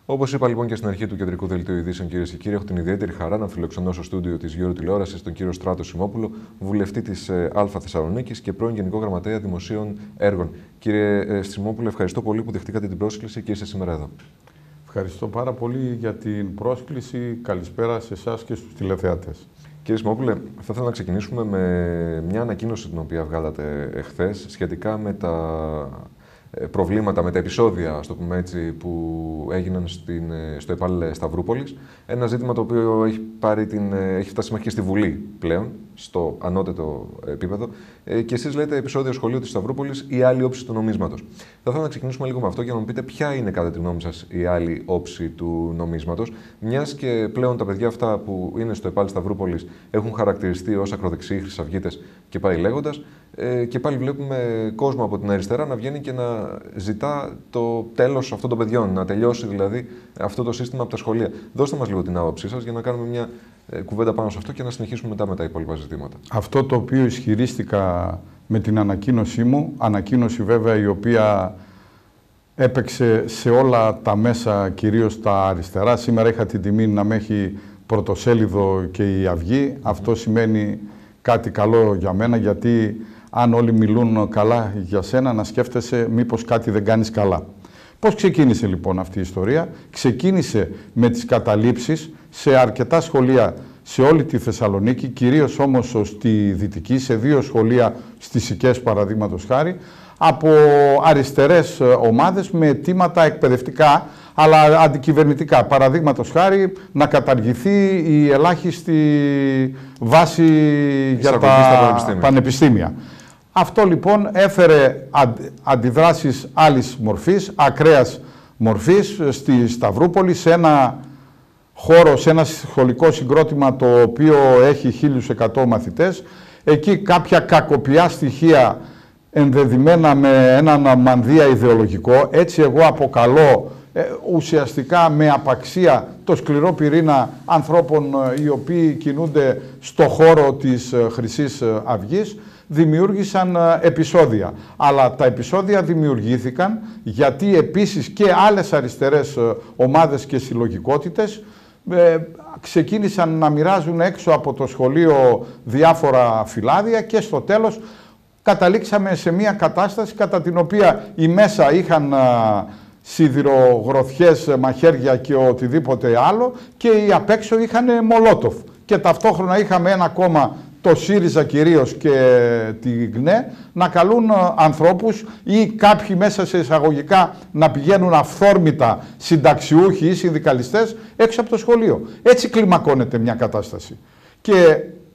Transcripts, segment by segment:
Όπως είπα λοιπόν και στην αρχή του κεντρικού δελτίου ειδήσεων, κυρίες και κύριοι, έχω την ιδιαίτερη χαρά να φιλοξενώ στο στούντιο της Γιώρου Τηλεόρασης τον κύριο Στράτο Σιμόπουλο, βουλευτή της Α Θεσσαλονίκης και πρώην Γενικό Γραμματέα Δημοσίων Έργων. Κύριε Σιμόπουλο, ευχαριστώ πολύ που δεχτήκατε την πρόσκληση και είστε σήμερα εδώ. Ευχαριστώ πάρα πολύ για την πρόσκληση. Καλησπέρα σε εσάς και στους τηλεθεατές. Κύριε Σιμόπουλε, θα ήθελα να ξεκινήσουμε με μια ανακοίνωση την οποία βγάλατε εχθές σχετικά με τα προβλήματα, με τα επεισόδια, ας το πούμε έτσι, που έγιναν στο ΕΠΑΛ Σταυρούπολης. Ένα ζήτημα το οποίο έχει φτάσει μέχρι και στη Βουλή πλέον, στο ανώτατο επίπεδο. Και εσείς λέτε επεισόδιο σχολείου της Σταυρούπολης, η άλλη όψη του νομίσματος. Θα ήθελα να ξεκινήσουμε λίγο με αυτό και να μου πείτε ποια είναι κατά τη γνώμη σας η άλλη όψη του νομίσματος. Μιας και πλέον τα παιδιά αυτά που είναι στο ΕΠΑΛ Σταυρούπολης έχουν χαρακτηριστεί ως ακροδεξιοί, χρυσαυγίτες και πάει λέγοντας. Και πάλι βλέπουμε κόσμο από την αριστερά να βγαίνει και να ζητά το τέλος αυτών των παιδιών, να τελειώσει δηλαδή αυτό το σύστημα από τα σχολεία. Δώστε μας λίγο την άποψή σας για να κάνουμε μια κουβέντα πάνω σε αυτό και να συνεχίσουμε μετά με τα υπόλοιπα ζητήματα. Αυτό το οποίο ισχυρίστηκα με την ανακοίνωσή μου, ανακοίνωση βέβαια η οποία έπαιξε σε όλα τα μέσα, κυρίως τα αριστερά. Σήμερα είχα την τιμή να με έχει πρωτοσέλιδο και η Αυγή. Αυτό σημαίνει κάτι καλό για μένα, γιατί αν όλοι μιλούν καλά για σένα, να σκέφτεσαι μήπως κάτι δεν κάνεις καλά. Πώς ξεκίνησε λοιπόν αυτή η ιστορία? Ξεκίνησε με τις καταλήψεις σε αρκετά σχολεία σε όλη τη Θεσσαλονίκη, κυρίως όμως στη Δυτική, σε 2 σχολεία στις Σικές παραδείγματος χάρη, από αριστερές ομάδες με αιτήματα εκπαιδευτικά, αλλά αντικυβερνητικά. Παραδείγματος χάρη, να καταργηθεί η ελάχιστη βάση για τα πανεπιστήμια. Αυτό λοιπόν έφερε αντιδράσεις άλλης μορφής, ακραίας μορφής, στη Σταυρούπολη, σε ένα χώρο, σε ένα σχολικό συγκρότημα το οποίο έχει 1.100 μαθητές. Εκεί κάποια κακοποιά στοιχεία ενδεδειμένα με έναν μανδύα ιδεολογικό. Έτσι εγώ αποκαλώ ουσιαστικά με απαξία το σκληρό πυρήνα ανθρώπων οι οποίοι κινούνται στο χώρο της Χρυσής Αυγής, δημιούργησαν επεισόδια. Αλλά τα επεισόδια δημιουργήθηκαν γιατί επίσης και άλλες αριστερές ομάδες και συλλογικότητες ξεκίνησαν να μοιράζουν έξω από το σχολείο διάφορα φυλάδια και στο τέλος καταλήξαμε σε μια κατάσταση κατά την οποία οι μέσα είχαν σιδηρογροθιές, μαχαίρια και οτιδήποτε άλλο και οι απ' έξω είχαν μολότοφ. Και ταυτόχρονα είχαμε ένα κόμμα, το ΣΥΡΙΖΑ κυρίως και τη ΓΝΕ, να καλούν ανθρώπους ή κάποιοι μέσα σε εισαγωγικά να πηγαίνουν αυθόρμητα συνταξιούχοι ή συνδικαλιστές έξω από το σχολείο. Έτσι κλιμακώνεται μια κατάσταση. Και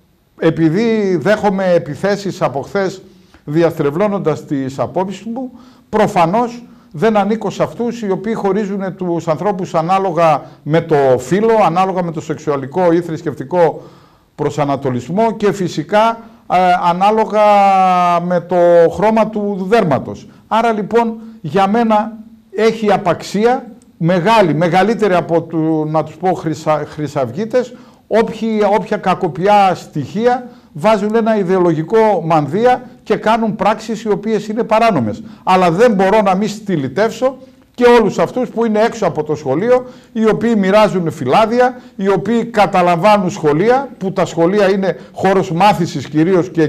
επειδή δέχομαι επιθέσεις από χθες διαστρεβλώνοντας τις απόψεις μου, προφανώς δεν ανήκω σε αυτούς οι οποίοι χωρίζουν τους ανθρώπους ανάλογα με το φύλο, ανάλογα με το σεξουαλικό ή θρησκευτικό προσανατολισμό και φυσικά ανάλογα με το χρώμα του δέρματος. Άρα λοιπόν για μένα έχει απαξία μεγάλη, μεγαλύτερη από να τους πω χρυσαυγίτες, όποια κακοποιά στοιχεία βάζουν ένα ιδεολογικό μανδύα και κάνουν πράξεις οι οποίες είναι παράνομες. Αλλά δεν μπορώ να μην στυλιτεύσω και όλους αυτούς που είναι έξω από το σχολείο, οι οποίοι μοιράζουν φυλάδια, οι οποίοι καταλαμβάνουν σχολεία, που τα σχολεία είναι χώρος μάθησης κυρίως και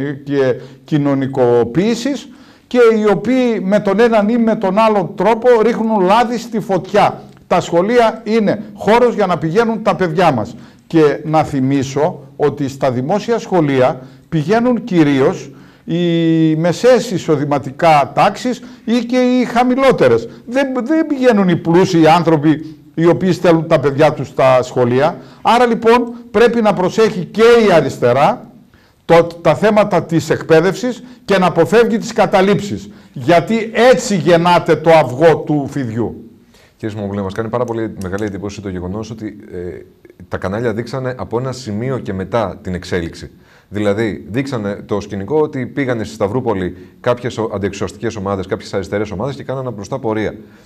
κοινωνικοποίησης, και οι οποίοι με τον έναν ή με τον άλλον τρόπο ρίχνουν λάδι στη φωτιά. Τα σχολεία είναι χώρος για να πηγαίνουν τα παιδιά μας. Και να θυμίσω ότι στα δημόσια σχολεία πηγαίνουν κυρίως οι μεσαίες εισοδηματικά τάξεις ή και οι χαμηλότερες. Δεν πηγαίνουν οι πλούσιοι άνθρωποι οι οποίοι στέλνουν τα παιδιά τους στα σχολεία. Άρα λοιπόν πρέπει να προσέχει και η αριστερά τα θέματα της εκπαίδευσης και να αποφεύγει τις καταλήψεις. Γιατί έτσι γεννάται το αυγό του φιδιού. Κύριε Σιμόπουλε, μας κάνει πάρα πολύ μεγάλη εντύπωση το γεγονός ότι τα κανάλια δείξανε από ένα σημείο και μετά την εξέλιξη. Δηλαδή, δείξανε το σκηνικό ότι πήγανε στη Σταυρούπολη κάποιες αντιεξουσιαστικές ομάδες, κάποιες αριστερές ομάδες και κάνανε μπροστά πορεία.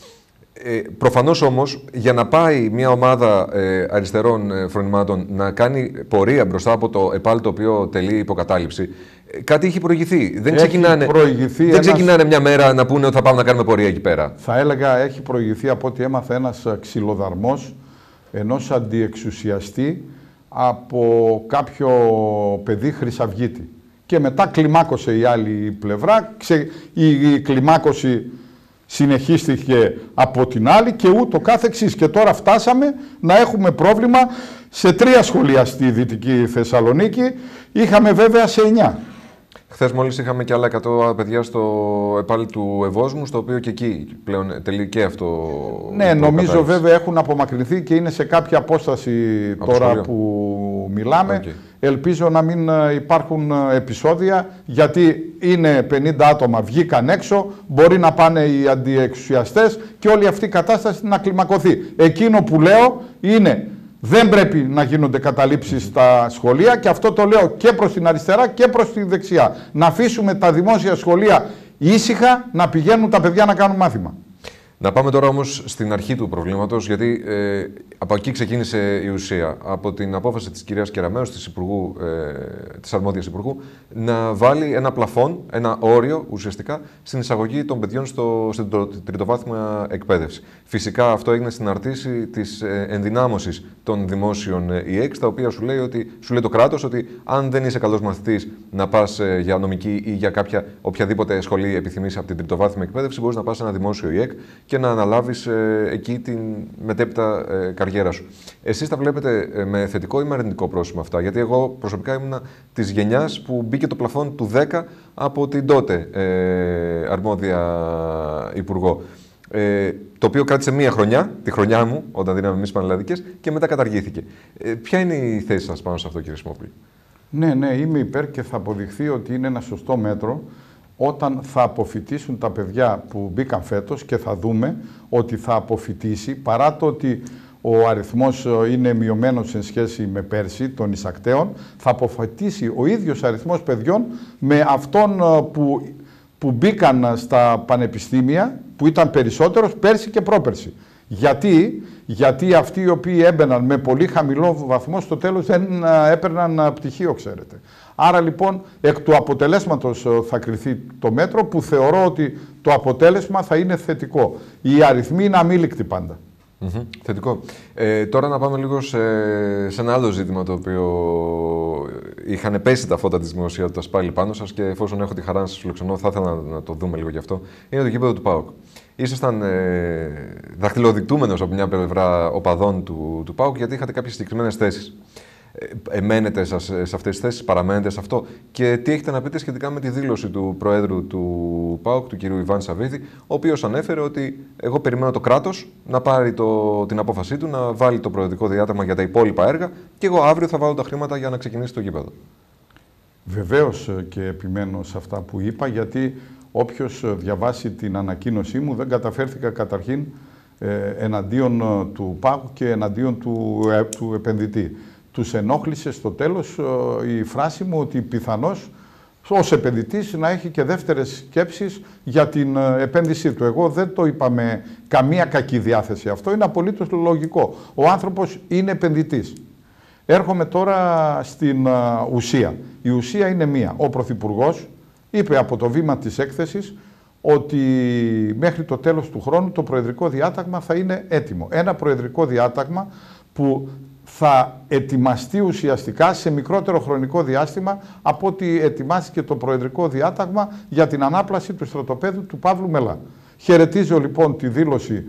Προφανώς όμως, για να πάει μια ομάδα αριστερών φρονημάτων να κάνει πορεία μπροστά από το ΕΠΑΛ το οποίο τελεί υποκατάληψη, κάτι έχει προηγηθεί. Δεν ξεκινάνε μια μέρα να πούνε ότι θα πάμε να κάνουμε πορεία εκεί πέρα. Θα έλεγα έχει προηγηθεί από ό,τι έμαθε ένας ξυλοδαρμός ενός αντιεξουσιαστή από κάποιο παιδί χρυσαυγίτη. Και μετά κλιμάκωσε η άλλη πλευρά, η κλιμάκωση συνεχίστηκε από την άλλη και ούτω κάθεξής. Και τώρα φτάσαμε να έχουμε πρόβλημα σε 3 σχολεία στη Δυτική Θεσσαλονίκη. Είχαμε βέβαια σε 9. Χθες μόλις είχαμε και άλλα 100 παιδιά στο ΕΠΑΛ του Ευόσμου, στο οποίο και εκεί πλέον τελεί και αυτό. Ναι, νομίζω βέβαια έχουν απομακρυνθεί και είναι σε κάποια απόσταση τώρα που μιλάμε. Okay. Ελπίζω να μην υπάρχουν επεισόδια, γιατί είναι 50 άτομα, βγήκαν έξω, μπορεί να πάνε οι αντιεξουσιαστές και όλη αυτή η κατάσταση να κλιμακωθεί. Εκείνο που λέω είναι δεν πρέπει να γίνονται καταλήψεις στα σχολεία, και αυτό το λέω και προς την αριστερά και προς τη δεξιά. Να αφήσουμε τα δημόσια σχολεία ήσυχα να πηγαίνουν τα παιδιά να κάνουν μάθημα. Να πάμε τώρα όμως στην αρχή του προβλήματος, γιατί από εκεί ξεκίνησε η ουσία. Από την απόφαση της κυρίας Κεραμέως, της αρμόδιας υπουργού, να βάλει ένα πλαφόν, ένα όριο ουσιαστικά, στην εισαγωγή των παιδιών στην τριτοβάθμια εκπαίδευση. Φυσικά αυτό έγινε στην αρτήση της ενδυνάμωσης των δημόσιων ΙΕΚ, τα οποία σου λέει το κράτος ότι αν δεν είσαι καλός μαθητής να πας για νομική ή για οποιαδήποτε σχολή επιθυμείς από την τριτοβάθμια εκπαίδευση, μπορείς να πας σε ένα δημόσιο ΙΕΚ και να αναλάβεις εκεί την μετέπειτα καριέρα σου. Εσείς τα βλέπετε με θετικό ή με αρνητικό πρόσημο αυτά? Γιατί εγώ προσωπικά ήμουν της γενιάς που μπήκε το πλαφόν του 10 από την τότε αρμόδια υπουργό. Το οποίο κράτησε μία χρονιά, τη χρονιά μου, όταν δίναμε εμείς πανελλαδικές, και μετά καταργήθηκε. Ποια είναι η θέση σας πάνω σε αυτό, κύριε Σιμόπουλη? Ναι, είμαι υπέρ και θα αποδειχθεί ότι είναι ένα σωστό μέτρο όταν θα αποφοιτήσουν τα παιδιά που μπήκαν φέτος, και θα δούμε ότι θα αποφοιτήσει, παρά το ότι ο αριθμός είναι μειωμένος σε σχέση με πέρσι των εισακτέων, θα αποφοιτήσει ο ίδιος αριθμός παιδιών με αυτόν που μπήκαν στα πανεπιστήμια, που ήταν περισσότερος πέρσι και πρόπερσι. Γιατί αυτοί οι οποίοι έμπαιναν με πολύ χαμηλό βαθμό στο τέλος δεν έπαιρναν πτυχίο, ξέρετε. Άρα λοιπόν εκ του αποτελέσματος θα κριθεί το μέτρο, που θεωρώ ότι το αποτέλεσμα θα είναι θετικό. Οι αριθμοί είναι αμήλικτοι πάντα. Θετικό. Τώρα να πάμε λίγο σε ένα άλλο ζήτημα, το οποίο είχαν πέσει τα φώτα της δημοσιότητας πάλι πάνω σας, και εφόσον έχω τη χαρά να σας φιλοξενώ, θα ήθελα να το δούμε λίγο γι' αυτό. Είναι το γήπεδο του ΠΑΟΚ. Ήσασταν δαχτυλοδεικτούμενος από μια πλευρά οπαδών του ΠΑΟΚ, γιατί είχατε κάποιες συγκεκριμένες θέσεις. Μένετε σε αυτές τις θέσεις, παραμένετε σε αυτό? Και τι έχετε να πείτε σχετικά με τη δήλωση του Προέδρου του ΠΑΟΚ, του κ. Ιβάν Σαββίδη, ο οποίος ανέφερε ότι εγώ περιμένω το κράτος να πάρει την απόφασή του, να βάλει το προεδρικό διάταγμα για τα υπόλοιπα έργα, και εγώ αύριο θα βάλω τα χρήματα για να ξεκινήσει το γήπεδο. Βεβαίως και επιμένω σε αυτά που είπα, γιατί όποιος διαβάσει την ανακοίνωσή μου, δεν καταφέρθηκα καταρχήν εναντίον του ΠΑΟΚ και εναντίον του επενδυτή. Τους ενόχλησε στο τέλος η φράση μου ότι πιθανώς ως επενδυτής να έχει και δεύτερες σκέψεις για την επένδυσή του. Εγώ δεν το είπα με καμία κακή διάθεση. Αυτό είναι απολύτως λογικό. Ο άνθρωπος είναι επενδυτής. Έρχομαι τώρα στην ουσία. Η ουσία είναι μία. Ο Πρωθυπουργός είπε από το βήμα της έκθεσης ότι μέχρι το τέλος του χρόνου το προεδρικό διάταγμα θα είναι έτοιμο. Ένα προεδρικό διάταγμα που θα ετοιμαστεί ουσιαστικά σε μικρότερο χρονικό διάστημα από ότι ετοιμάστηκε το προεδρικό διάταγμα για την ανάπλαση του στρατοπέδου του Παύλου Μελά. Χαιρετίζω λοιπόν τη δήλωση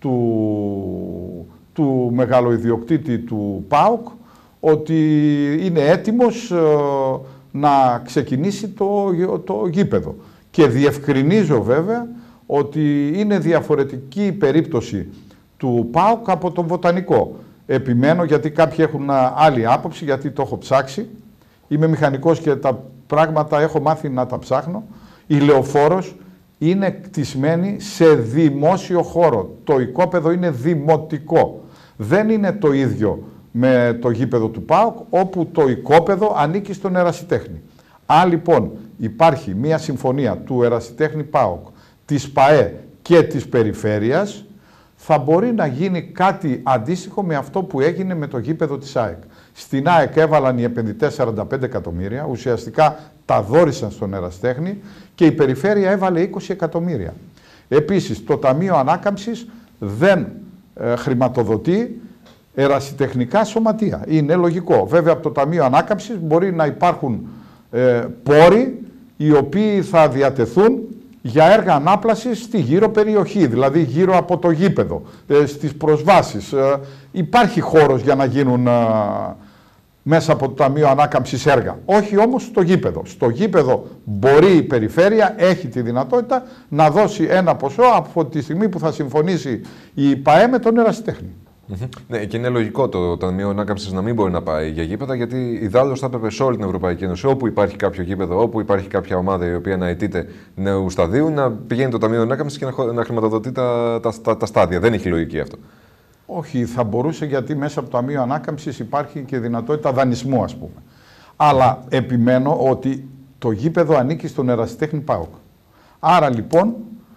του μεγαλοειδιοκτήτη του ΠΑΟΚ ότι είναι έτοιμος να ξεκινήσει το γήπεδο. Και διευκρινίζω βέβαια ότι είναι διαφορετική η περίπτωση του ΠΑΟΚ από τον Βοτανικό. Επιμένω, γιατί κάποιοι έχουν άλλη άποψη, γιατί το έχω ψάξει. Είμαι μηχανικός και τα πράγματα έχω μάθει να τα ψάχνω. Η Λεωφόρος είναι κτισμένη σε δημόσιο χώρο. Το οικόπεδο είναι δημοτικό. Δεν είναι το ίδιο με το γήπεδο του ΠΑΟΚ, όπου το οικόπεδο ανήκει στον ερασιτέχνη. Αν λοιπόν υπάρχει μία συμφωνία του ερασιτέχνη ΠΑΟΚ, της ΠΑΕ και της Περιφέρειας, θα μπορεί να γίνει κάτι αντίστοιχο με αυτό που έγινε με το γήπεδο της ΑΕΚ. Στην ΑΕΚ έβαλαν οι επενδυτές 45 εκατομμύρια, ουσιαστικά τα δώρισαν στον Ερασιτέχνη και η περιφέρεια έβαλε 20 εκατομμύρια. Επίσης, το Ταμείο Ανάκαμψης δεν χρηματοδοτεί ερασιτεχνικά σωματεία. Είναι λογικό. Βέβαια, από το Ταμείο Ανάκαμψης μπορεί να υπάρχουν πόροι οι οποίοι θα διατεθούν για έργα ανάπλασης στη γύρω περιοχή, δηλαδή γύρω από το γήπεδο, στις προσβάσεις. Υπάρχει χώρος για να γίνουν μέσα από το Ταμείο Ανάκαμψης έργα. Όχι όμως στο γήπεδο. Στο γήπεδο μπορεί η περιφέρεια, έχει τη δυνατότητα να δώσει ένα ποσό από τη στιγμή που θα συμφωνήσει η ΠΑΕ με τον Ερασιτέχνη. Ναι, και είναι λογικό το Ταμείο Ανάκαμψης να μην μπορεί να πάει για γήπεδα, γιατί ιδάλλως θα έπρεπε σε όλη την Ευρωπαϊκή Ένωση, όπου υπάρχει κάποιο γήπεδο, όπου υπάρχει κάποια ομάδα η οποία να αιτείται νέου σταδίου, να πηγαίνει το Ταμείο Ανάκαμψης και να χρηματοδοτεί τα στάδια. Δεν έχει λογική αυτό. Όχι, θα μπορούσε, γιατί μέσα από το Ταμείο Ανάκαμψης υπάρχει και δυνατότητα δανεισμού, ας πούμε. Αλλά επιμένω ότι το γήπεδο ανήκει στον Ερασιτέχνη ΠΑΟΚ. Άρα λοιπόν,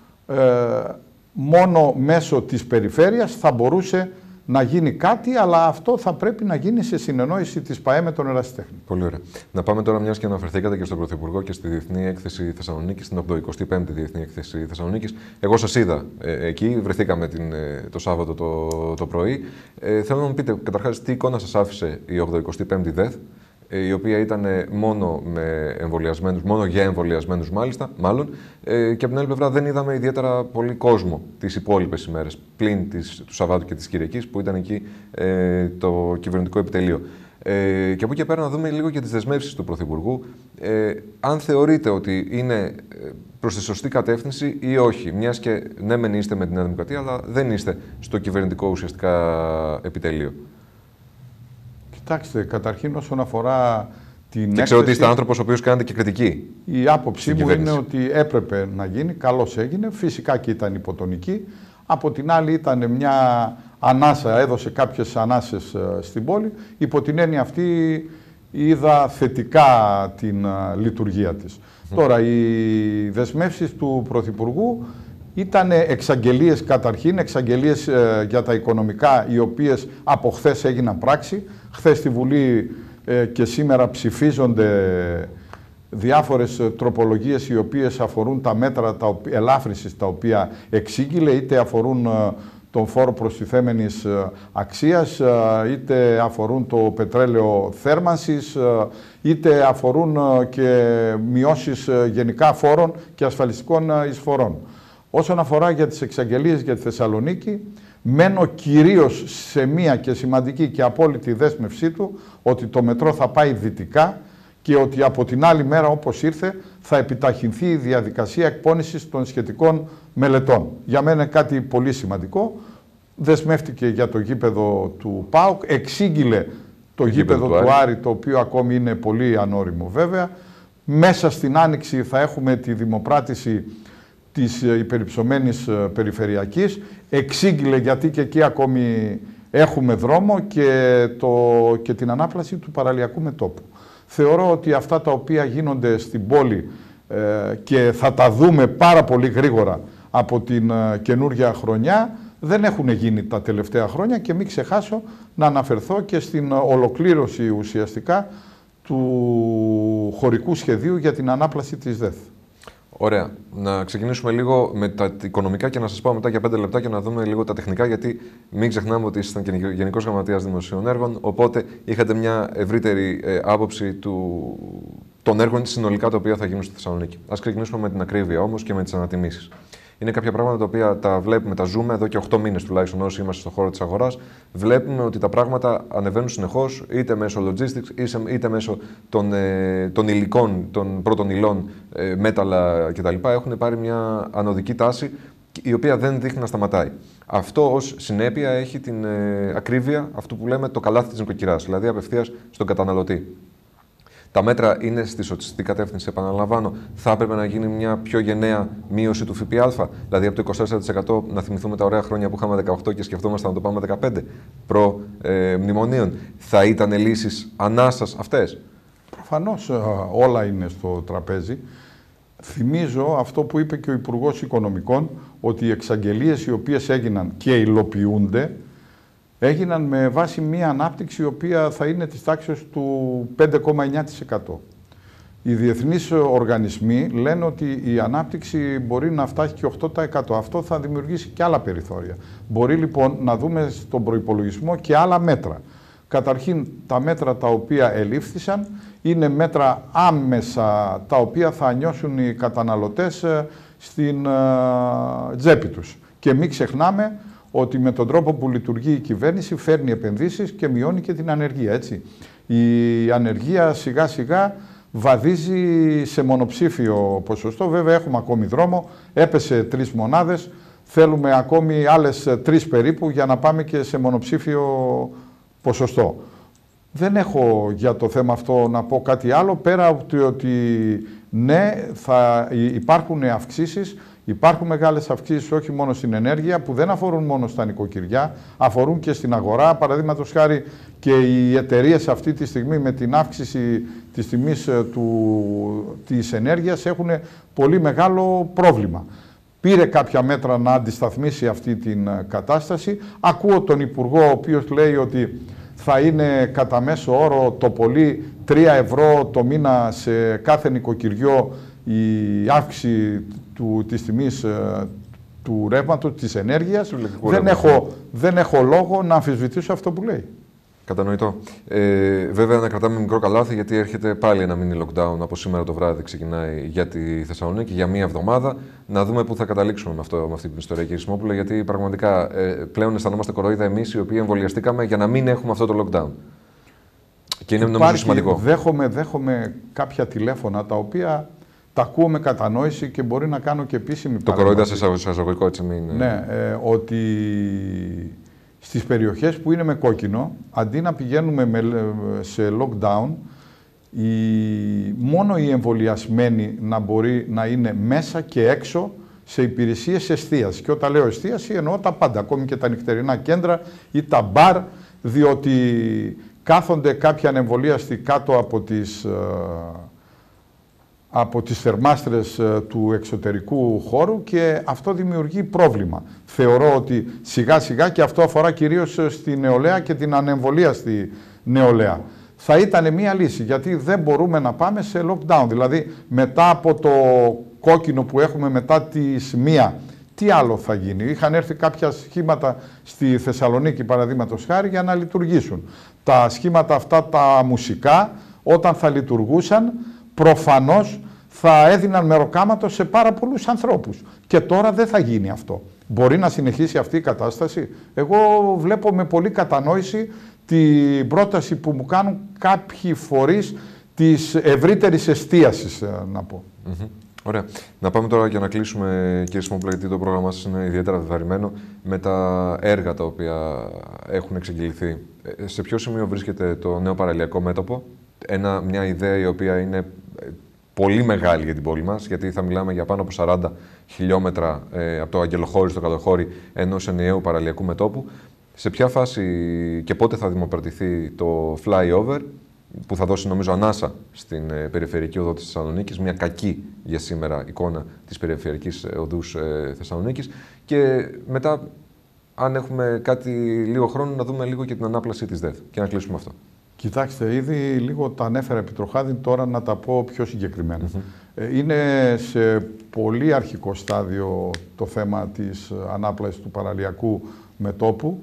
μόνο μέσω της περιφέρειας θα μπορούσε να γίνει κάτι, αλλά αυτό θα πρέπει να γίνει σε συνεννόηση της ΠΑΕ με τον Ερασιτέχνη. Πολύ ωραία. Να πάμε τώρα, μιας και αναφερθήκατε και στον Πρωθυπουργό και στη Διεθνή Έκθεση Θεσσαλονίκης, στην 85η Διεθνή Έκθεση Θεσσαλονίκης. Εγώ σας είδα εκεί, βρεθήκαμε το Σάββατο το πρωί. Θέλω να μου πείτε καταρχάς τι εικόνα σας άφησε η 85η ΔΕΘ, η οποία ήταν μόνο για εμβολιασμένους μάλλον, και από την άλλη πλευρά δεν είδαμε ιδιαίτερα πολύ κόσμο τις υπόλοιπες ημέρες, πλην του Σαββάτου και της Κυριακής, που ήταν εκεί το κυβερνητικό επιτελείο. Και από εκεί και πέρα να δούμε λίγο για τις δεσμεύσεις του Πρωθυπουργού, αν θεωρείτε ότι είναι προς τη σωστή κατεύθυνση ή όχι, μιας και ναι μεν είστε με την Νέα Δημοκρατία, αλλά δεν είστε στο κυβερνητικό ουσιαστικά επιτελείο. Κοιτάξτε, καταρχήν όσον αφορά την έκθεση... Και ξέρω ότι είστε άνθρωπος ο οποίος κάνετε και κριτική. Η άποψή μου είναι ότι έπρεπε να γίνει, καλώς έγινε, φυσικά και ήταν υποτονική. Από την άλλη ήταν μια ανάσα, έδωσε κάποιες ανάσες στην πόλη. Υπό την έννοια αυτή είδα θετικά την λειτουργία της. Τώρα, οι δεσμεύσεις του Πρωθυπουργού ήταν εξαγγελίες καταρχήν, εξαγγελίες για τα οικονομικά, οι οποίες από χθες έγιναν πράξη. Χθες στη Βουλή και σήμερα ψηφίζονται διάφορες τροπολογίες οι οποίες αφορούν τα μέτρα ελάφρυνσης τα οποία εξήγηλε, είτε αφορούν τον φόρο προστιθέμενης αξίας, είτε αφορούν το πετρέλαιο θέρμανσης, είτε αφορούν και μειώσεις γενικά φόρων και ασφαλιστικών εισφορών. Όσον αφορά για τις εξαγγελίες για τη Θεσσαλονίκη, μένω κυρίως σε μία και σημαντική και απόλυτη δέσμευσή του ότι το μετρό θα πάει δυτικά και ότι από την άλλη μέρα, όπως ήρθε, θα επιταχυνθεί η διαδικασία εκπώνησης των σχετικών μελετών. Για μένα είναι κάτι πολύ σημαντικό. Δεσμεύτηκε για το γήπεδο του ΠΑΟΚ, εξήγηλε το γήπεδο του Άρη, το οποίο ακόμη είναι πολύ ανώριμο βέβαια. Μέσα στην Άνοιξη θα έχουμε τη δημοπράτηση της υπερυψωμένης περιφερειακής, εξήγηλε γιατί και εκεί ακόμη έχουμε δρόμο και την ανάπλαση του παραλιακού μετώπου. Θεωρώ ότι αυτά τα οποία γίνονται στην πόλη και θα τα δούμε πάρα πολύ γρήγορα από την καινούργια χρονιά, δεν έχουν γίνει τα τελευταία χρόνια και μην ξεχάσω να αναφερθώ και στην ολοκλήρωση ουσιαστικά του χωρικού σχεδίου για την ανάπλαση της ΔΕΘ. Ωραία. Να ξεκινήσουμε λίγο με τα οικονομικά και να σας πάω μετά για 5 λεπτά και να δούμε λίγο τα τεχνικά, γιατί μην ξεχνάμε ότι ήσασταν και Γενικός Γραμματέας Δημοσίων Έργων, οπότε είχατε μια ευρύτερη άποψη των έργων συνολικά τα οποία θα γίνουν στη Θεσσαλονίκη. Ας ξεκινήσουμε με την ακρίβεια όμως και με τις ανατιμήσεις. Είναι κάποια πράγματα τα οποία τα βλέπουμε, τα ζούμε εδώ και 8 μήνες τουλάχιστον όσοι είμαστε στον χώρο της αγοράς. Βλέπουμε ότι τα πράγματα ανεβαίνουν συνεχώς, είτε μέσω logistics, είτε μέσω των υλικών, των πρώτων υλών, μέταλλα κτλ. Έχουν πάρει μια ανωδική τάση, η οποία δεν δείχνει να σταματάει. Αυτό ως συνέπεια έχει την ακρίβεια, αυτού που λέμε το καλάθι της νοικοκυράς, δηλαδή απευθείας στον καταναλωτή. Τα μέτρα είναι στη σωστή κατεύθυνση, επαναλαμβάνω. Θα έπρεπε να γίνει μια πιο γενναία μείωση του ΦΠΑ, δηλαδή από το 24%, να θυμηθούμε τα ωραία χρόνια που είχαμε 18% και σκεφτόμασταν να το πάμε 15% προ-μνημονίων. Θα ήταν λύσεις ανάσας αυτές? Προφανώς όλα είναι στο τραπέζι. Θυμίζω αυτό που είπε και ο Υπουργός Οικονομικών, ότι οι εξαγγελίες οι οποίες έγιναν και υλοποιούνται, έγιναν με βάση μία ανάπτυξη η οποία θα είναι της τάξης του 5,9%. Οι διεθνείς οργανισμοί λένε ότι η ανάπτυξη μπορεί να φτάσει και 8%. Αυτό θα δημιουργήσει και άλλα περιθώρια. Μπορεί λοιπόν να δούμε στον προϋπολογισμό και άλλα μέτρα. Καταρχήν, τα μέτρα τα οποία ελήφθησαν είναι μέτρα άμεσα, τα οποία θα νιώσουν οι καταναλωτές στην τσέπη τους. Και μην ξεχνάμε ότι με τον τρόπο που λειτουργεί η κυβέρνηση φέρνει επενδύσεις και μειώνει και την ανεργία, έτσι. Η ανεργία σιγά σιγά βαδίζει σε μονοψήφιο ποσοστό. Βέβαια έχουμε ακόμη δρόμο, έπεσε 3 μονάδες, θέλουμε ακόμη άλλες 3 περίπου για να πάμε και σε μονοψήφιο ποσοστό. Δεν έχω για το θέμα αυτό να πω κάτι άλλο, πέρα από ότι ναι, θα υπάρχουν αυξήσεις. Υπάρχουν μεγάλες αυξήσεις όχι μόνο στην ενέργεια, που δεν αφορούν μόνο στα νοικοκυριά, αφορούν και στην αγορά. Παραδείγματος χάρη, και οι εταιρείες αυτή τη στιγμή με την αύξηση της τιμής της ενέργειας έχουν πολύ μεγάλο πρόβλημα. Πήρε κάποια μέτρα να αντισταθμίσει αυτή την κατάσταση. Ακούω τον Υπουργό, ο οποίος λέει ότι θα είναι κατά μέσο όρο το πολύ 3 ευρώ το μήνα σε κάθε νοικοκυριό η αύξηση της τιμής του ρεύματος, της ενέργειας. Δεν έχω λόγο να αμφισβητήσω αυτό που λέει. Κατανοητό. Βέβαια, να κρατάμε μικρό καλάθι, γιατί έρχεται πάλι ένα mini lockdown από σήμερα το βράδυ. Ξεκινάει για τη Θεσσαλονίκη για μία εβδομάδα. Να δούμε πού θα καταλήξουμε με αυτή την ιστορία, κύριε Σιμόπουλε, γιατί πραγματικά πλέον αισθανόμαστε κοροϊδά εμείς οι οποίοι εμβολιαστήκαμε για να μην έχουμε αυτό το lockdown. Και είναι νομίζω σημαντικό. Δέχομαι κάποια τηλέφωνα τα οποία τα ακούω με κατανόηση και μπορεί να κάνω και επίσημη το κοροϊδά σε εισαγωγικό, έτσι μην... Ναι, ότι στις περιοχές που είναι με κόκκινο, αντί να πηγαίνουμε σε lockdown, μόνο οι εμβολιασμένοι να μπορεί να είναι μέσα και έξω σε υπηρεσίες εστίασης. Και όταν λέω εστίαση εννοώ τα πάντα, ακόμη και τα νυχτερινά κέντρα ή τα μπαρ, διότι κάθονται κάποιοι ανεμβολίαστοι κάτω από τις θερμάστρες του εξωτερικού χώρου και αυτό δημιουργεί πρόβλημα. Θεωρώ ότι σιγά σιγά, και αυτό αφορά κυρίως στη νεολαία και την ανεμβολίαστη νεολαία, θα ήταν μία λύση, γιατί δεν μπορούμε να πάμε σε lockdown. Δηλαδή μετά από το κόκκινο που έχουμε μετά τις 1, τι άλλο θα γίνει? Είχαν έρθει κάποια σχήματα στη Θεσσαλονίκη, παραδείγματος χάρη, για να λειτουργήσουν. Τα σχήματα αυτά τα μουσικά, όταν θα λειτουργούσαν, προφανώς θα έδιναν μεροκάματο σε πάρα πολλούς ανθρώπους. Και τώρα δεν θα γίνει αυτό. Μπορεί να συνεχίσει αυτή η κατάσταση? Εγώ βλέπω με πολύ κατανόηση την πρόταση που μου κάνουν κάποιοι φορείς της ευρύτερης εστίασης, να πω. Ωραία. Να πάμε τώρα για να κλείσουμε, κύριε Σιμόπουλε, γιατί το πρόγραμμά σας είναι ιδιαίτερα βεβαρημένο, με τα έργα τα οποία έχουν εξαγγελθεί. Σε ποιο σημείο βρίσκεται το νέο παραλιακό μέτωπο? Μια ιδέα η οποία είναι πολύ μεγάλη για την πόλη μας, γιατί θα μιλάμε για πάνω από 40 χιλιόμετρα από το Αγγελοχώρι στο Κατοχώρι ενός ενιαίου παραλιακού μετώπου. Σε ποια φάση και πότε θα δημοπρατηθεί το flyover, που θα δώσει νομίζω ανάσα στην περιφερειακή οδό της Θεσσαλονίκης, μια κακή για σήμερα εικόνα της περιφερειακής οδούς Θεσσαλονίκης, και μετά, αν έχουμε κάτι λίγο χρόνο, να δούμε λίγο και την ανάπλαση της ΔΕΘ και να κλείσουμε αυτό. Κοιτάξτε, ήδη λίγο τα ανέφερα επί τροχάδι, τώρα να τα πω πιο συγκεκριμένα. Είναι σε πολύ αρχικό στάδιο το θέμα της ανάπλασης του παραλιακού μετώπου,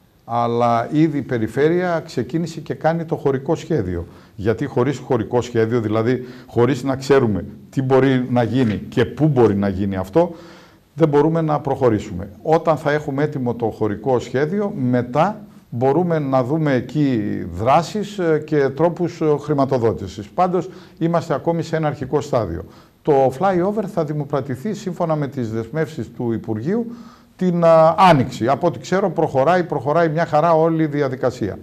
αλλά ήδη η περιφέρεια ξεκίνησε και κάνει το χωρικό σχέδιο. Γιατί χωρίς χωρικό σχέδιο, δηλαδή χωρίς να ξέρουμε τι μπορεί να γίνει και πού μπορεί να γίνει αυτό, δεν μπορούμε να προχωρήσουμε. Όταν θα έχουμε έτοιμο το χωρικό σχέδιο, μετά μπορούμε να δούμε εκεί δράσεις και τρόπους χρηματοδότησης. Πάντως, είμαστε ακόμη σε ένα αρχικό στάδιο. Το flyover θα δημοπρατηθεί σύμφωνα με τις δεσμεύσεις του Υπουργείου την Άνοιξη. Από ό,τι ξέρω προχωράει μια χαρά όλη η διαδικασία.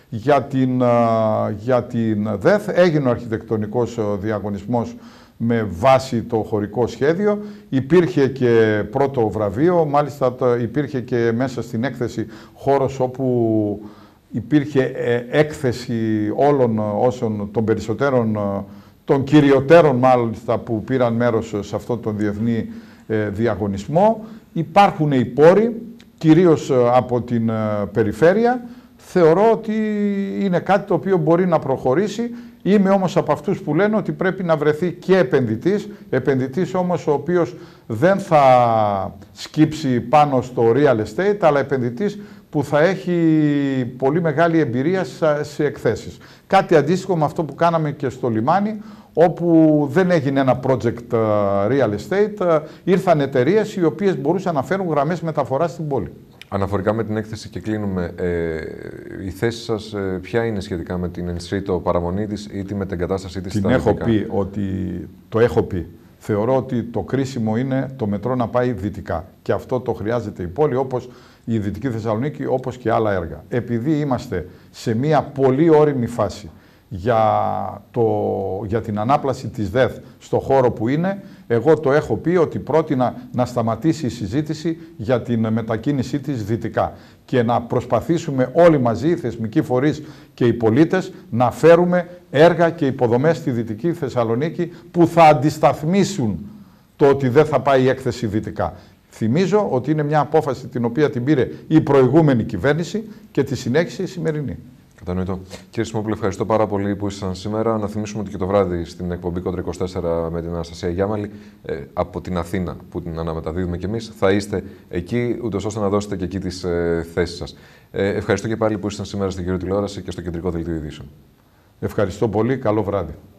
Για την ΔΕΘ έγινε ο αρχιτεκτονικός διαγωνισμός με βάση το χωρικό σχέδιο. Υπήρχε και πρώτο βραβείο, μάλιστα υπήρχε και μέσα στην έκθεση χώρος όπου υπήρχε έκθεση όλων των περισσότερων των κυριωτέρων μάλιστα που πήραν μέρος σε αυτόν τον διεθνή διαγωνισμό. Υπάρχουν οι πόροι, κυρίως από την περιφέρεια. Θεωρώ ότι είναι κάτι το οποίο μπορεί να προχωρήσει. Είμαι όμως από αυτούς που λένε ότι πρέπει να βρεθεί και επενδυτής όμως ο οποίος δεν θα σκύψει πάνω στο real estate, αλλά επενδυτής που θα έχει πολύ μεγάλη εμπειρία σε εκθέσεις. Κάτι αντίστοιχο με αυτό που κάναμε και στο λιμάνι, όπου δεν έγινε ένα project real estate, ήρθαν εταιρείες οι οποίες μπορούσαν να φέρουν γραμμές μεταφοράς στην πόλη. Αναφορικά με την έκθεση και κλείνουμε, η θέση σας ποια είναι σχετικά με την ενστρίτο παραμονή της ή τη μετεγκατάστασή της στα δυτικά? Το έχω πει. Θεωρώ ότι το κρίσιμο είναι το μετρό να πάει δυτικά. Και αυτό το χρειάζεται η πόλη, όπως η Δυτική Θεσσαλονίκη, όπως και άλλα έργα. Επειδή είμαστε σε μια πολύ όριμη φάση για την ανάπλαση της ΔΕΘ στο χώρο που είναι, εγώ το έχω πει ότι πρότεινα να σταματήσει η συζήτηση για την μετακίνησή της δυτικά και να προσπαθήσουμε όλοι μαζί, οι θεσμικοί φορείς και οι πολίτες, να φέρουμε έργα και υποδομές στη Δυτική Θεσσαλονίκη που θα αντισταθμίσουν το ότι δεν θα πάει η έκθεση δυτικά. Θυμίζω ότι είναι μια απόφαση την οποία την πήρε η προηγούμενη κυβέρνηση και τη συνέχισε η σημερινή. Κατανοητό. Κύριε Σιμόπουλε, ευχαριστώ πάρα πολύ που ήσασταν σήμερα. Να θυμίσουμε ότι και το βράδυ στην εκπομπή Κόντρα 24 με την Αναστασία Γιάμαλη από την Αθήνα, που την αναμεταδίδουμε κι εμείς, θα είστε εκεί, ούτως ώστε να δώσετε και εκεί τις θέσεις σας. Ευχαριστώ και πάλι που ήσασταν σήμερα στην Κύριο Τηλεόραση και στο Κεντρικό Δελτίο Ειδήσεων. Ευχαριστώ πολύ. Καλό βράδυ.